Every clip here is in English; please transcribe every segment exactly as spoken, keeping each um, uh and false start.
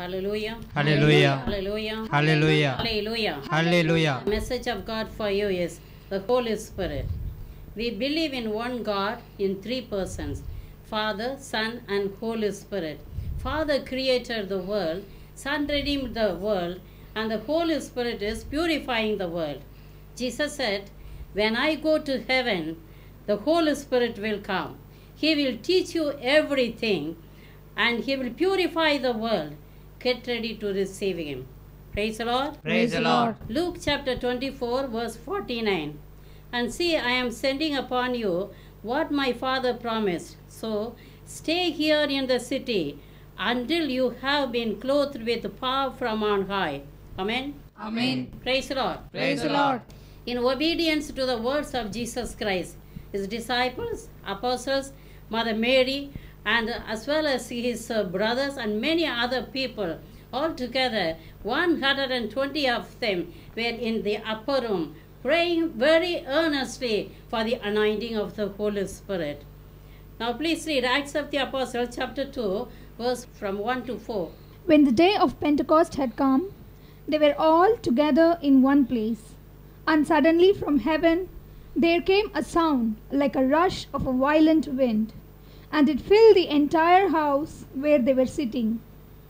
Hallelujah. Hallelujah. Hallelujah. Hallelujah. Hallelujah. Hallelujah. The message of God for you is the Holy Spirit. We believe in one God in three persons, Father, Son, and Holy Spirit. Father created the world, Son redeemed the world, and the Holy Spirit is purifying the world. Jesus said, when I go to heaven, the Holy Spirit will come. He will teach you everything, and He will purify the world. Get ready to receive Him. Praise the Lord. Praise the Lord. Luke chapter twenty-four, verse forty-nine. And see, I am sending upon you what my Father promised. So stay here in the city until you have been clothed with power from on high. Amen. Amen. Praise the Lord. Praise the Lord. In obedience to the words of Jesus Christ, His disciples, apostles, Mother Mary, and as well as His uh, brothers and many other people, altogether one hundred twenty of them were in the upper room, praying very earnestly for the anointing of the Holy Spirit. Now please read Acts of the Apostles chapter two, verse from one to four. When the day of Pentecost had come, they were all together in one place. And suddenly from heaven there came a sound like a rush of a violent wind, and it filled the entire house where they were sitting.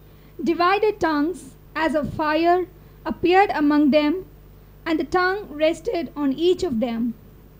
Divided tongues as of fire appeared among them, and the tongue rested on each of them.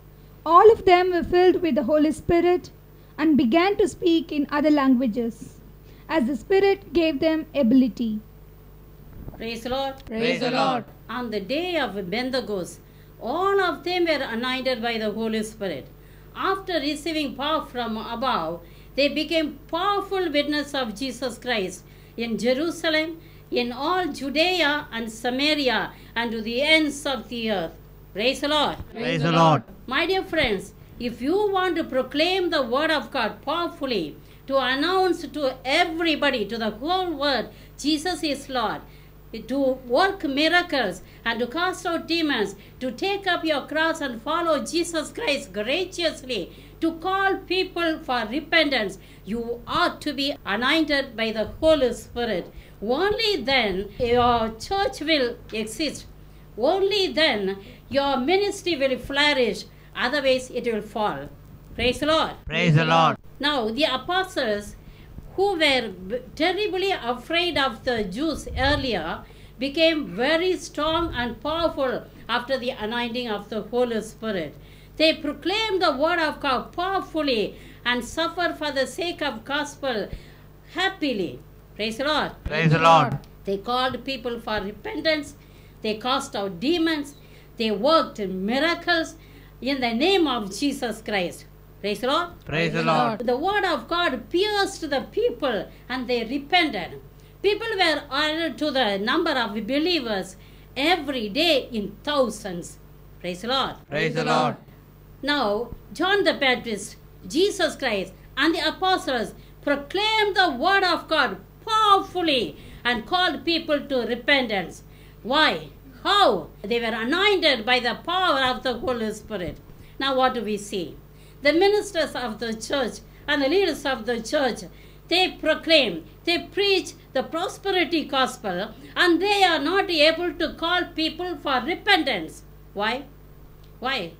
All of them were filled with the Holy Spirit and began to speak in other languages, as the Spirit gave them ability. Praise the Lord. Praise the Lord. On the day of Pentecost, all of them were anointed by the Holy Spirit. After receiving power from above, they became powerful witnesses of Jesus Christ in Jerusalem, in all Judea and Samaria, and to the ends of the earth. Praise the Lord. Praise the Lord. My dear friends, if you want to proclaim the word of God powerfully, to announce to everybody, to the whole world, Jesus is Lord, to work miracles and to cast out demons, to take up your cross and follow Jesus Christ graciously, to call people for repentance, you ought to be anointed by the Holy Spirit. Only then your church will exist. Only then your ministry will flourish. Otherwise it will fall. Praise the Lord. Praise the Lord. Now the apostles, who were terribly afraid of the Jews earlier, became very strong and powerful after the anointing of the Holy Spirit. They proclaimed the word of God powerfully and suffered for the sake of gospel happily. Praise the Lord. Praise the Lord. They called people for repentance. They cast out demons. They worked miracles in the name of Jesus Christ. Praise the Lord. Praise the Lord. The word of God pierced the people and they repented. People were added to the number of believers every day in thousands. Praise the Lord. Praise the Lord. Now, John the Baptist, Jesus Christ, and the apostles proclaimed the word of God powerfully and called people to repentance. Why? How? They were anointed by the power of the Holy Spirit. Now what do we see? The ministers of the church and the leaders of the church, they proclaim, they preach the prosperity gospel, and they are not able to call people for repentance. Why? Why?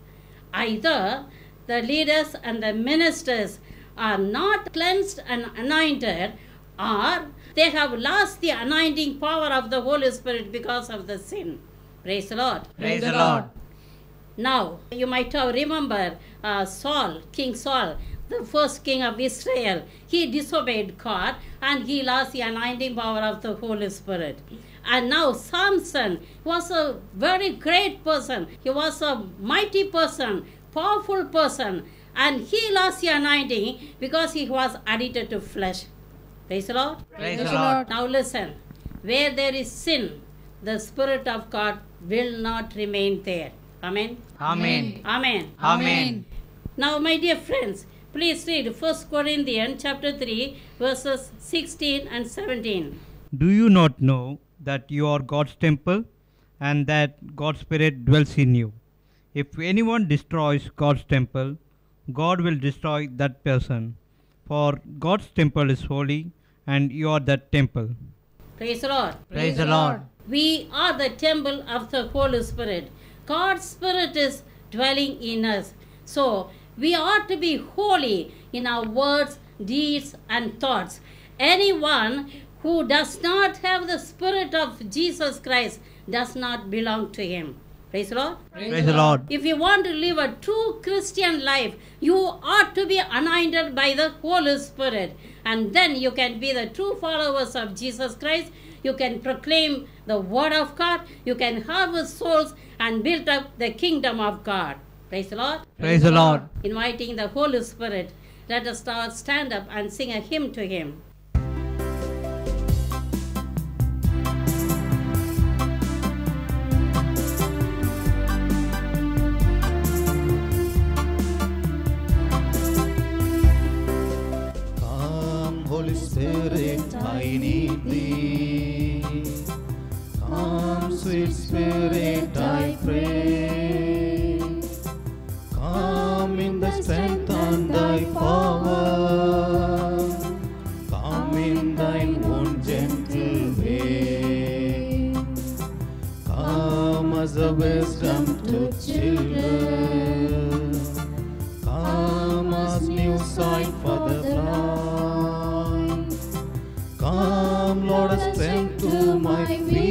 Either the leaders and the ministers are not cleansed and anointed, or they have lost the anointing power of the Holy Spirit because of the sin. Praise the Lord. Praise the Lord. Now, you might have remember uh, Saul, King Saul, the first king of Israel. He disobeyed God and he lost the anointing power of the Holy Spirit. And now Samson was a very great person. He was a mighty person, powerful person. And he lost the anointing because he was addicted to flesh. Praise the Lord. Praise the Lord. Now listen, where there is sin, the Spirit of God will not remain there. Amen. Amen. Amen. Amen. Now, my dear friends, please read First Corinthians chapter three, verses sixteen and seventeen. Do you not know that you are God's temple and that God's Spirit dwells in you? If anyone destroys God's temple, God will destroy that person. For God's temple is holy, and you are that temple. Praise the Lord. Praise the Lord. We are the temple of the Holy Spirit. God's Spirit is dwelling in us. So we ought to be holy in our words, deeds, and thoughts. Anyone who does not have the Spirit of Jesus Christ does not belong to him. Praise the Lord. Praise the Lord. If you want to live a true Christian life, you ought to be anointed by the Holy Spirit. And then you can be the true followers of Jesus Christ. You can proclaim the Word of God. You can harvest souls and build up the kingdom of God. Praise the Lord. Praise the Lord. Inviting the Holy Spirit, let us start, stand up and sing a hymn to Him. Holy Spirit, I need Thee. Come, sweet Spirit, I pray. Come in Thy strength and Thy power. Come in Thine own gentle way. Come as a wisdom to children. Come as new sight for the blind. Come, Lord, a strength to my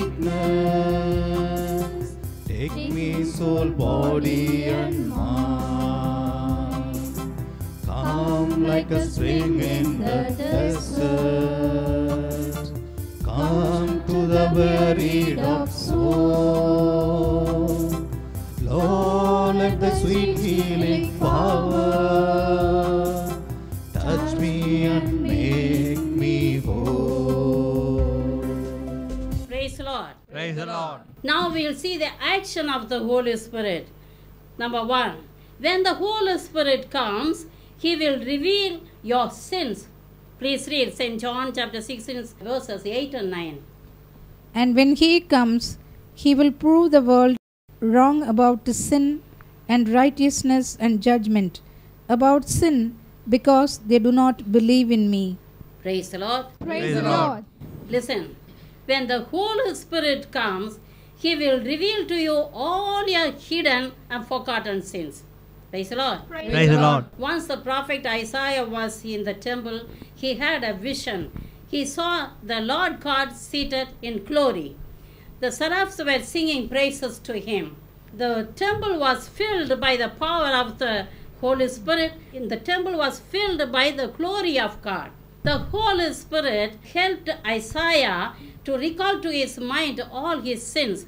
weakness. Take me, soul, body, and mind. Come like a spring in the desert. Come to the wearied of soul. Lord, let the sweet healing power touch me and make me whole. Praise the Lord. Praise the Lord. Now we will see the action of the Holy Spirit. Number one, when the Holy Spirit comes, He will reveal your sins. Please read Saint John chapter sixteen, verses eight and nine. And when He comes, He will prove the world wrong about sin and righteousness and judgment. About sin, because they do not believe in me. Praise the Lord. Praise, Praise the the Lord. Lord. Listen, when the Holy Spirit comes, He will reveal to you all your hidden and forgotten sins. Praise the Lord. Praise the Lord. Once the prophet Isaiah was in the temple, he had a vision. He saw the Lord God seated in glory. The seraphs were singing praises to Him. The temple was filled by the power of the Holy Spirit. In the temple was filled by the glory of God. The Holy Spirit helped Isaiah to recall to his mind all his sins.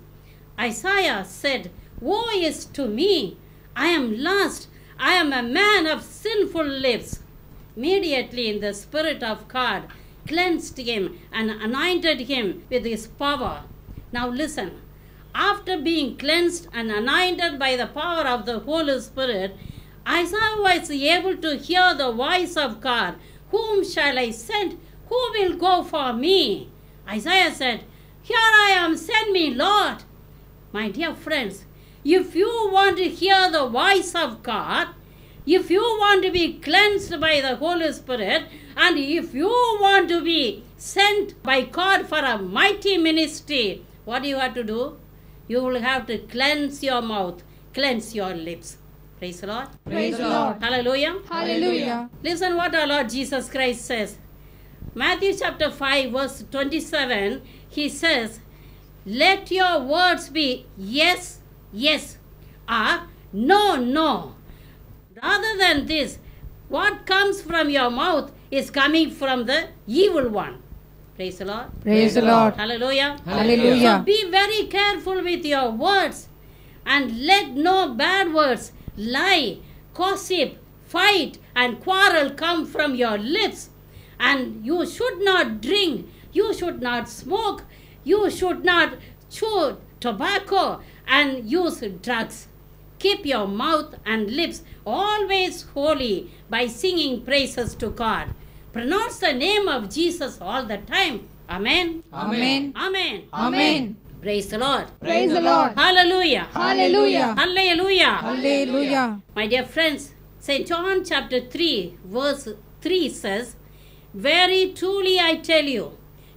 Isaiah said, "Woe is to me! I am lost. I am a man of sinful lips." Immediately in the Spirit of God cleansed him and anointed him with His power. Now listen, after being cleansed and anointed by the power of the Holy Spirit, Isaiah was able to hear the voice of God. "Whom shall I send? Who will go for me?" Isaiah said, "Here I am, send me, Lord." My dear friends, if you want to hear the voice of God, if you want to be cleansed by the Holy Spirit, and if you want to be sent by God for a mighty ministry, what do you have to do? You will have to cleanse your mouth, cleanse your lips. Praise the Lord. Praise the Lord. Hallelujah. Hallelujah. Listen what our Lord Jesus Christ says. Matthew chapter five, verse twenty-seven, He says, "Let your words be yes, yes, or no, no. Rather than this, what comes from your mouth is coming from the evil one." Praise the Lord. Praise the Lord. Hallelujah. Hallelujah. So be very careful with your words and let no bad words, lie, gossip, fight, and quarrel come from your lips. And you should not drink, you should not smoke, you should not chew tobacco and use drugs. Keep your mouth and lips always holy by singing praises to God. Pronounce the name of Jesus all the time. Amen. Amen. Amen. Amen. Praise the Lord. Praise the Lord. Hallelujah. Hallelujah. Hallelujah. Hallelujah. My dear friends, Saint John chapter three, verse three says, "Very truly I tell you,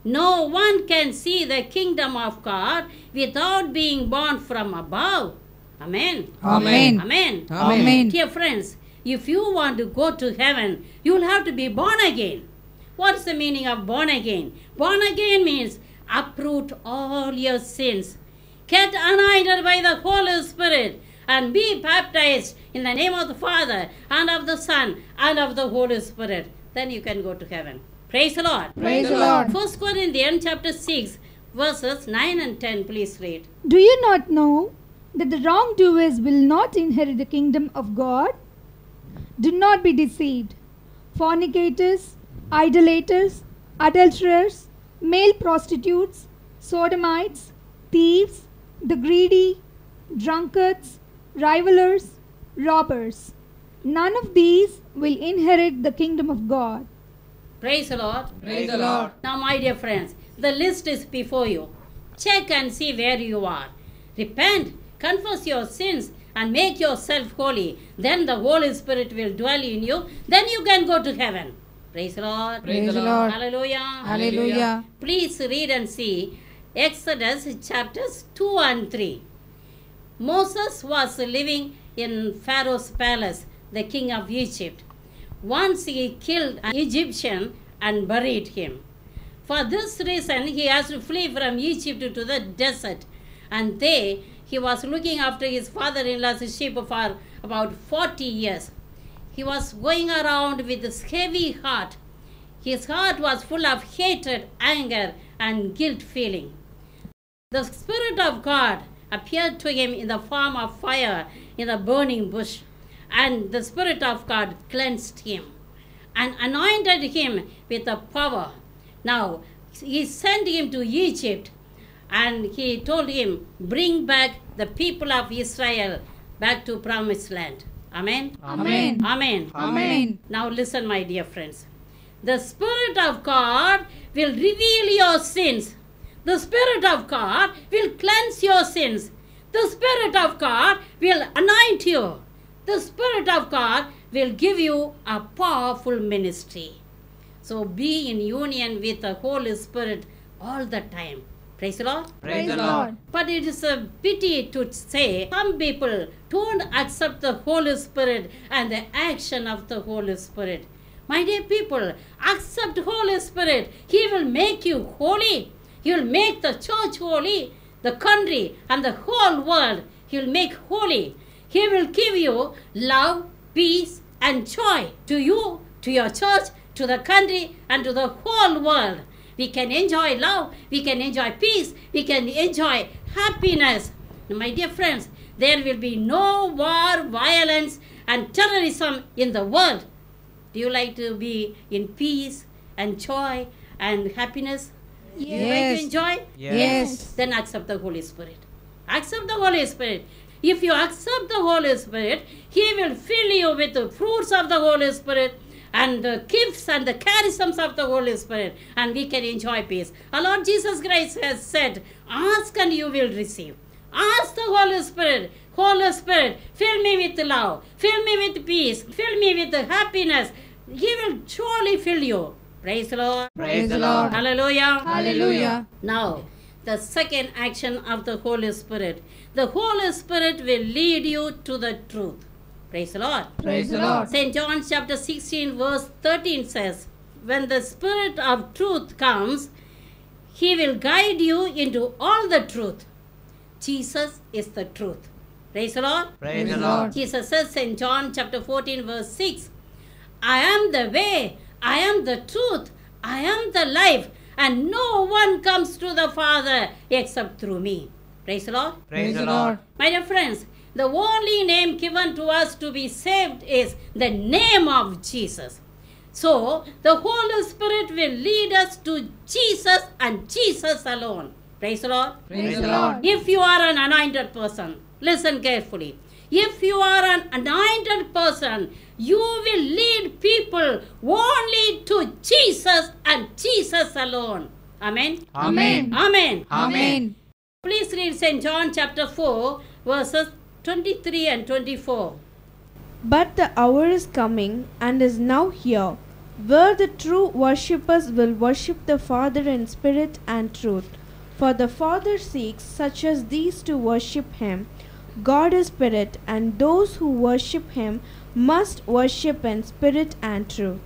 No one can see the kingdom of God without being born from above. Amen. Amen. Amen. Amen. Dear friends, if you want to go to heaven, you will have to be born again. What's the meaning of born again? Born again means uproot all your sins, get anointed by the Holy Spirit, and be baptized in the name of the Father and of the Son and of the Holy Spirit. Then you can go to heaven. Praise the Lord. Praise the Lord. First Corinthians chapter six, verses nine and ten. Please read. Do you not know that the wrongdoers will not inherit the kingdom of God? Do not be deceived. Fornicators, idolaters, adulterers, male prostitutes, sodomites, thieves, the greedy, drunkards, rivalers, robbers. None of these will inherit the kingdom of God. Praise the Lord. Praise the Lord. Now, my dear friends, the list is before you. Check and see where you are. Repent, confess your sins, and make yourself holy. Then the Holy Spirit will dwell in you. Then you can go to heaven. Praise the Lord. Praise the Lord. Hallelujah. Hallelujah. Please read and see Exodus chapters two and three. Moses was living in Pharaoh's palace, the king of Egypt. Once he killed an Egyptian and buried him. For this reason, he has to flee from Egypt to the desert. And there, he was looking after his father-in-law's sheep for about forty years. He was going around with this heavy heart. His heart was full of hatred, anger, and guilt feeling. The Spirit of God appeared to him in the form of fire in a burning bush. And the Spirit of God cleansed him and anointed him with the power. Now, he sent him to Egypt, and he told him, bring back the people of Israel back to promised land. Amen? Amen. Amen. Amen. Now listen, my dear friends. The Spirit of God will reveal your sins. The Spirit of God will cleanse your sins. The Spirit of God will anoint you. The Spirit of God will give you a powerful ministry. So be in union with the Holy Spirit all the time. Praise the Lord. Praise the Lord. But it is a pity to say some people don't accept the Holy Spirit and the action of the Holy Spirit. My dear people, accept Holy Spirit. He will make you holy. He will make the church holy, the country and the whole world. He will make holy. He will give you love, peace and joy to you, to your church, to the country and to the whole world. We can enjoy love, we can enjoy peace, we can enjoy happiness. My dear friends, there will be no war, violence and terrorism in the world. Do you like to be in peace and joy and happiness? Do you like Yes. to enjoy? Yes. Then accept the Holy Spirit. Accept the Holy Spirit. If you accept the Holy Spirit, He will fill you with the fruits of the Holy Spirit and the gifts and the charisms of the Holy Spirit, and we can enjoy peace. Our Lord Jesus Christ has said, ask and you will receive. Ask the Holy Spirit, Holy Spirit, fill me with love, fill me with peace, fill me with happiness. He will surely fill you. Praise the Lord. Praise the Lord. Hallelujah. Hallelujah. Now, the second action of the Holy Spirit. The Holy Spirit will lead you to the truth. Praise the Lord. Praise the Lord. Saint John chapter sixteen verse thirteen says, when the Spirit of truth comes, He will guide you into all the truth. Jesus is the truth. Praise the Lord. Praise the the Lord. Lord. Jesus says in John chapter fourteen verse six, I am the way, I am the truth, I am the life, and no one comes to the Father except through me. Praise the Lord. Praise the Lord. My dear friends, the only name given to us to be saved is the name of Jesus. So, the Holy Spirit will lead us to Jesus and Jesus alone. Praise the Lord. Praise the Lord. If you are an anointed person, listen carefully. If you are an anointed person, you will lead people only to Jesus and Jesus alone. Amen. Amen. Amen. Amen. Please read Saint John chapter four, verses twenty-three and twenty-four. But the hour is coming and is now here where the true worshippers will worship the Father in spirit and truth. For the Father seeks such as these to worship him. God is spirit, and those who worship him must worship in spirit and truth.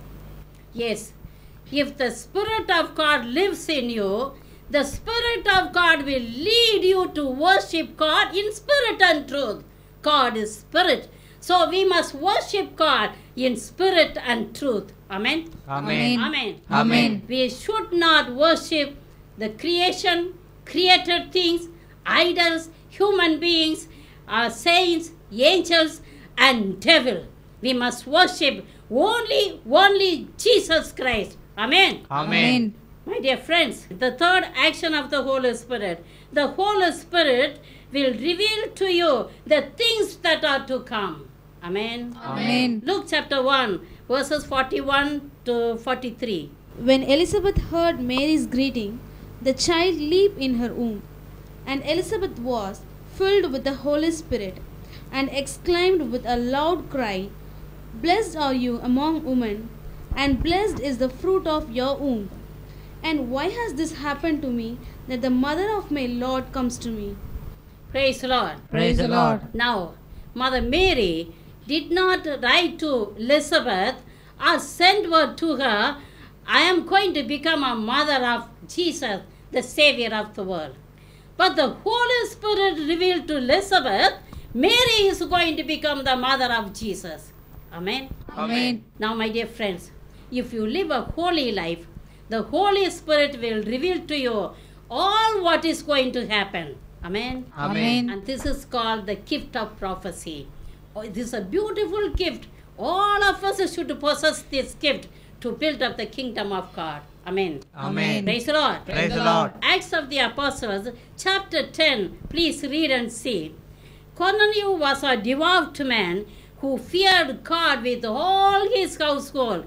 Yes, if the Spirit of God lives in you, the Spirit of God will lead you to worship God in spirit and truth. God is spirit. So we must worship God in spirit and truth. Amen. Amen. Amen. Amen. We should not worship the creation, created things, idols, human beings, uh, saints, angels, and devil. We must worship only, only Jesus Christ. Amen. Amen. My dear friends, the third action of the Holy Spirit. The Holy Spirit will reveal to you the things that are to come. Amen. Amen. Luke chapter one, verses forty-one to forty-three. When Elizabeth heard Mary's greeting, the child leaped in her womb. And Elizabeth was filled with the Holy Spirit, and exclaimed with a loud cry, Blessed are you among women, and blessed is the fruit of your womb. And why has this happened to me, that the mother of my Lord comes to me? Praise the Lord. Praise the Lord. Now, Mother Mary did not write to Elizabeth or send word to her, I am going to become a mother of Jesus, the Savior of the world. But the Holy Spirit revealed to Elizabeth, Mary is going to become the mother of Jesus. Amen. Amen. Now, my dear friends, if you live a holy life, the Holy Spirit will reveal to you all what is going to happen. Amen. Amen. And this is called the gift of prophecy. Oh, this is a beautiful gift. All of us should possess this gift to build up the kingdom of God. Amen. Amen. Praise the Lord. Praise the Lord. Acts of the Apostles, chapter ten. Please read and see. Cornelius was a devout man who feared God with all his household.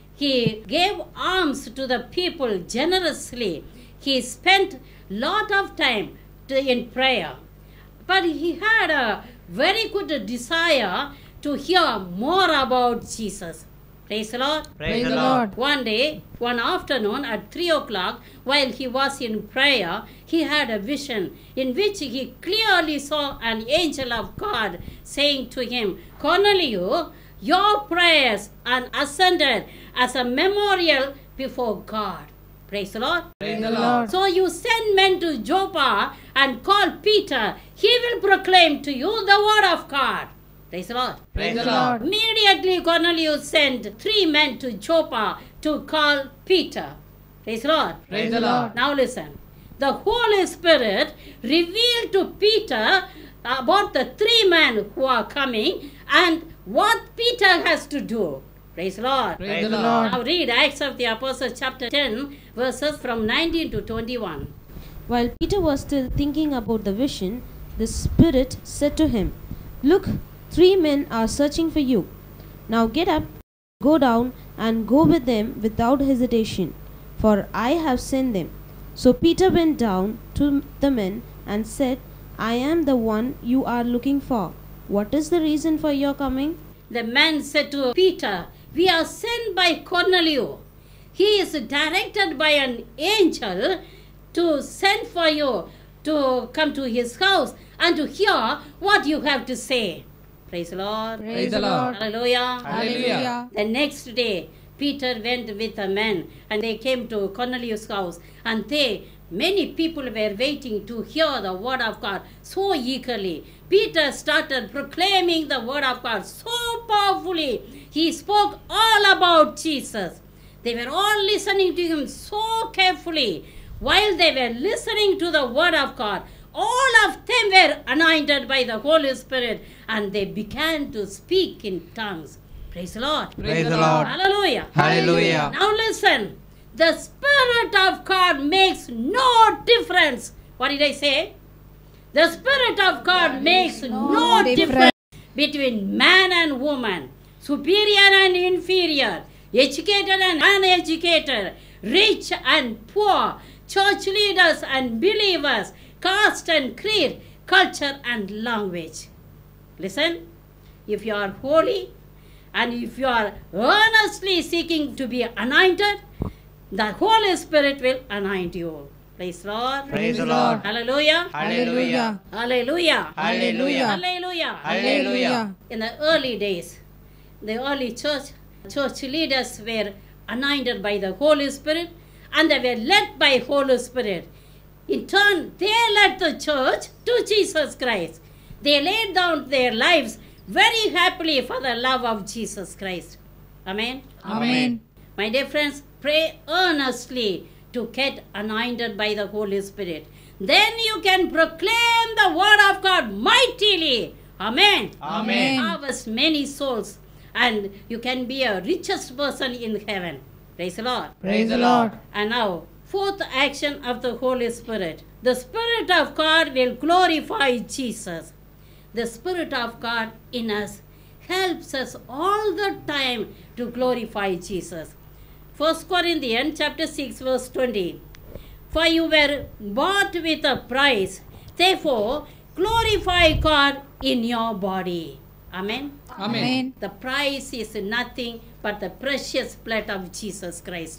He gave alms to the people generously. He spent lot of time to, in prayer. But he had a very good desire to hear more about Jesus. Praise the Lord. Praise the Lord. One day, one afternoon at three o'clock, while he was in prayer, he had a vision in which he clearly saw an angel of God saying to him, Cornelius, your prayers are ascended as a memorial before God. Praise the Lord. Praise the Lord. So you send men to Joppa and call Peter. He will proclaim to you the word of God. Praise the Lord. Praise the Lord. Immediately Cornelius sent three men to Joppa to call Peter. Praise the Lord. Praise the Lord. Now listen. The Holy Spirit revealed to Peter about the three men who are coming and what Peter has to do. Praise the Lord. Praise the Lord. Now read Acts of the Apostles chapter ten verses from nineteen to twenty-one. While Peter was still thinking about the vision, the Spirit said to him, Look, three men are searching for you. Now get up, go down, and go with them without hesitation, for I have sent them. So Peter went down to the men and said, I am the one you are looking for. What is the reason for your coming? The man said to Peter, We are sent by Cornelius. He is directed by an angel to send for you to come to his house and to hear what you have to say. Praise the Lord. Praise the Lord. Hallelujah. Hallelujah. The next day, Peter went with the men and they came to Cornelius' house, and they, many people were waiting to hear the word of God so eagerly. Peter started proclaiming the word of God so powerfully. He spoke all about Jesus. They were all listening to him so carefully. While they were listening to the word of God, all of them were anointed by the Holy Spirit and they began to speak in tongues. Praise the Lord. Praise the Lord. Hallelujah. Hallelujah. Now listen. The Spirit of God makes no difference. What did I say? The Spirit of God makes no difference between man and woman, superior and inferior, educated and uneducated, rich and poor, church leaders and believers, caste and creed, culture and language. Listen, if you are holy And if you are earnestly seeking to be anointed, the Holy Spirit will anoint you. Praise the Lord. Praise the Lord. Hallelujah. Hallelujah. Hallelujah. Hallelujah. Hallelujah. Hallelujah. In the early days, the early church, church leaders were anointed by the Holy Spirit and they were led by Holy Spirit. In turn, they led the church to Jesus Christ. They laid down their lives very happily for the love of Jesus Christ. Amen. Amen. My dear friends, pray earnestly to get anointed by the Holy Spirit. Then you can proclaim the word of God mightily. Amen. Amen. Harvest many souls and you can be a richest person in heaven. Praise the Lord. Praise the Lord. And now, fourth action of the Holy Spirit. The Spirit of God will glorify Jesus. The Spirit of God in us helps us all the time to glorify Jesus. First Corinthians chapter six verse twenty. For you were bought with a price. Therefore, glorify God in your body. Amen. Amen. The price is nothing but the precious blood of Jesus Christ.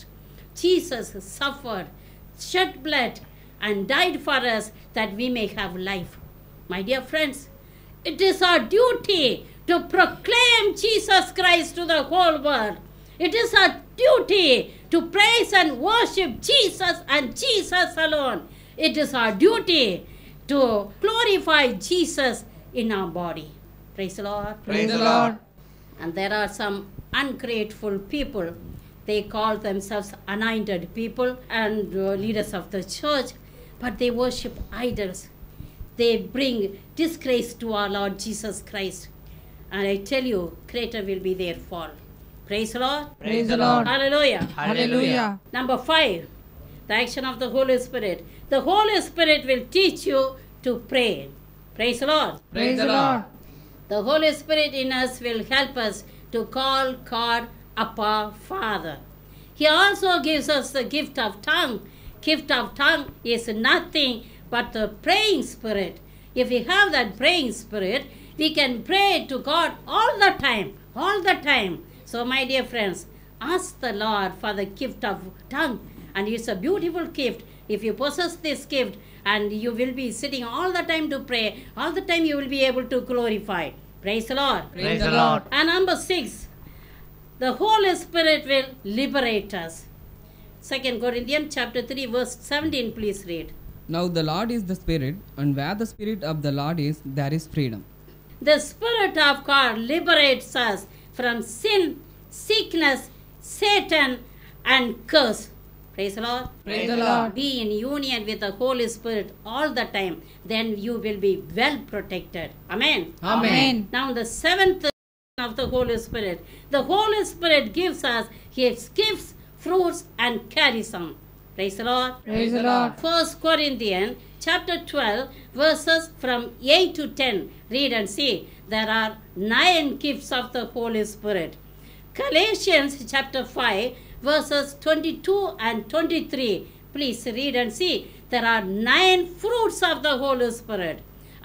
Jesus suffered, shed blood, and died for us that we may have life. My dear friends, it is our duty to proclaim Jesus Christ to the whole world. It is our duty to praise and worship Jesus and Jesus alone. It is our duty to glorify Jesus in our body. Praise the Lord. Praise the Lord. And there are some ungrateful people. They call themselves anointed people and uh, leaders of the church, but they worship idols. They bring disgrace to our Lord Jesus Christ. And I tell you, greater will be their fall. Praise the Lord. Praise the Lord. Hallelujah. Hallelujah. Number five, the action of the Holy Spirit. The Holy Spirit will teach you to pray. Praise the Lord. Praise the Lord. The Holy Spirit in us will help us to call God Abba Father. He also gives us the gift of tongue. Gift of tongue is nothing but the praying spirit. If we have that praying spirit, we can pray to God all the time, all the time. So my dear friends, ask the Lord for the gift of tongue. And it's a beautiful gift. If you possess this gift, and you will be sitting all the time to pray, all the time you will be able to glorify. Praise the Lord. Praise the Lord. And number six, the Holy Spirit will liberate us. Second Corinthians chapter three verse seventeen, please read. Now the Lord is the Spirit, and where the Spirit of the Lord is, there is freedom. The Spirit of God liberates us from sin, sickness, Satan, and curse. Praise the Lord. Praise the Lord. Be in union with the Holy Spirit all the time. Then you will be well protected. Amen. Amen. Now the seventh of the Holy Spirit. The Holy Spirit gives us His gifts, fruits, and charism. Praise the Lord. Praise the Lord. First Corinthians chapter twelve verses from eight to ten. Read and see. There are nine gifts of the Holy Spirit. Galatians chapter five verses twenty-two and twenty-three. Please read and see. There are nine fruits of the Holy Spirit.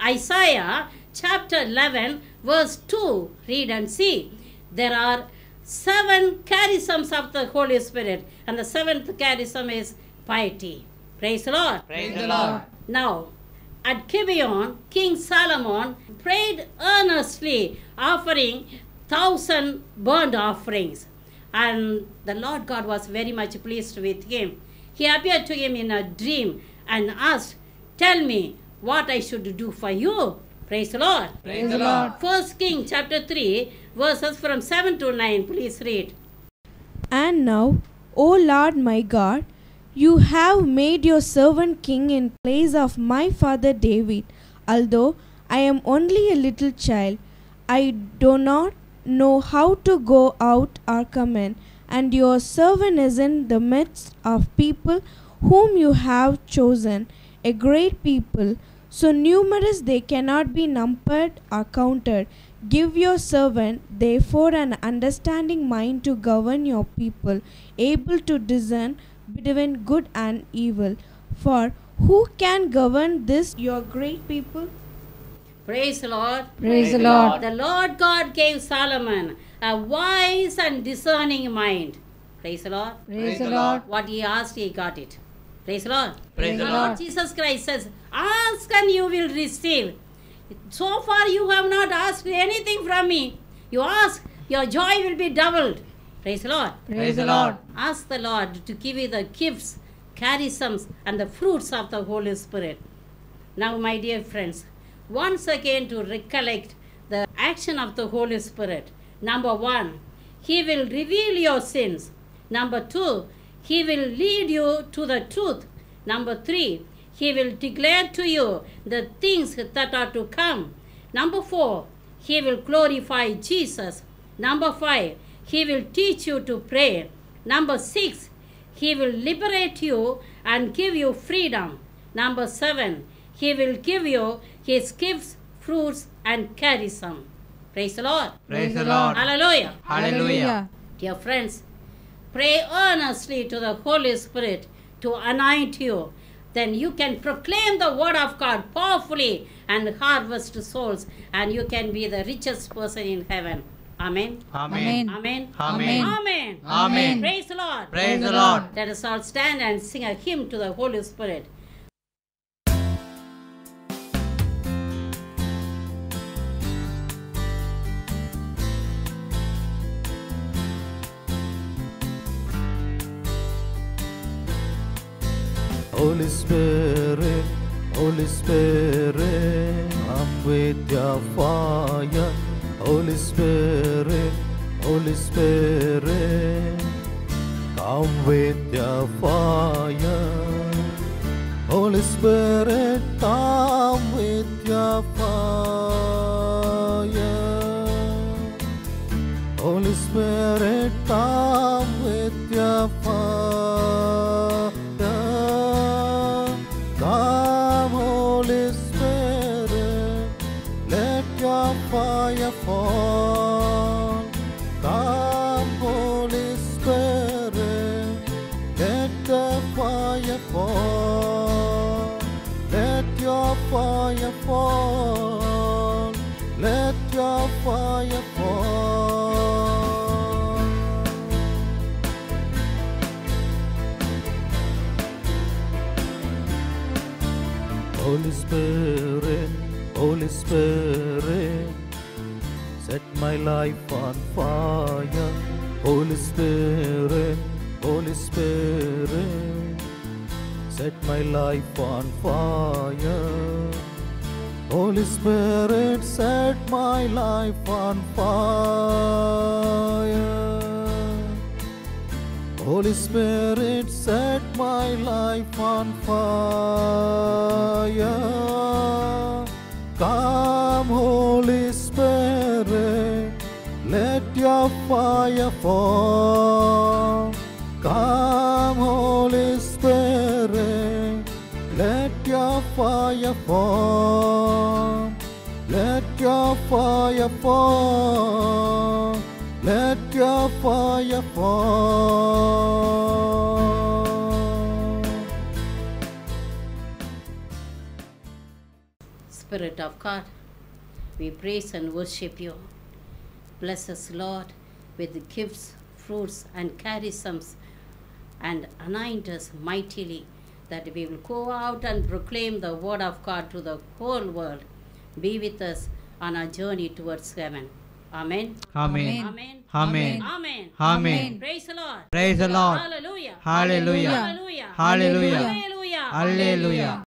Isaiah chapter eleven verse two. Read and see. There are seven charisms of the Holy Spirit. And the seventh charism is piety. Praise the Lord. Praise the Lord. Now, at Gibeon, King Solomon prayed earnestly, offering thousand burnt offerings. And the Lord God was very much pleased with him. He appeared to him in a dream and asked, "Tell me what I should do for you." Praise the Lord. Praise the Lord. First King chapter three, verses from seven to nine. Please read. And now, O Lord my God, you have made your servant king in place of my father David. Although I am only a little child, I do not know how to go out or come in, and your servant is in the midst of people whom you have chosen, a great people, so numerous they cannot be numbered or counted. Give your servant, therefore, an understanding mind to govern your people, able to discern between good and evil. For who can govern this your great people? Praise the Lord. Praise the Lord. The Lord God gave Solomon a wise and discerning mind. Praise the Lord. Praise the Lord. What he asked, he got it. Praise the Lord. Praise the Lord Lord. Jesus Christ says, ask and you will receive. So far you have not asked anything from me. You ask, your joy will be doubled. Praise the Lord. Praise the Lord. Ask the Lord to give you the gifts, charisms, and the fruits of the Holy Spirit. Now, my dear friends, once again to recollect the action of the Holy Spirit. Number one, He will reveal your sins. Number two, He will lead you to the truth. Number three, He will declare to you the things that are to come. Number four, He will glorify Jesus. Number five, He will teach you to pray. Number six, He will liberate you and give you freedom. Number seven, He will give you His gifts, fruits, and charism. Praise the Lord. Praise the Lord. Hallelujah. Hallelujah. Dear friends, pray earnestly to the Holy Spirit to anoint you. Then you can proclaim the word of God powerfully and harvest souls, and you can be the richest person in heaven. Amen. Amen. Amen. Amen. Amen. Amen. Praise the Lord. Praise the Lord. Let us all stand and sing a hymn to the Holy Spirit. Holy Spirit, Holy Spirit, I'm with your fire. Holy Spirit, Holy Spirit, come with your fire. Holy Spirit, come with your fire. Holy Spirit, come with your fire. Come, Holy Spirit, let your fire fall. Come, Holy Spirit, let the fire fall. Let your fire fall. Let your fire fall. Holy Spirit, Holy Spirit, set my life on fire. Holy Spirit, Holy Spirit, set my life on fire. Holy Spirit, set my life on fire. Holy Spirit, set my life on fire. Come, Holy Spirit, let your fire fall. Come, Holy Spirit, let your fire fall. Let your fire fall. Let your fire fall. Spirit of God, we praise and worship you. Bless us, Lord, with the gifts, fruits, and charisms, and anoint us mightily, that we will go out and proclaim the word of God to the whole world. Be with us on our journey towards heaven. Amen. Amen. Amen. Amen. Amen. Amen. Praise the Lord. Praise the Lord. Hallelujah. Hallelujah. Hallelujah. Hallelujah. Hallelujah. Hallelujah.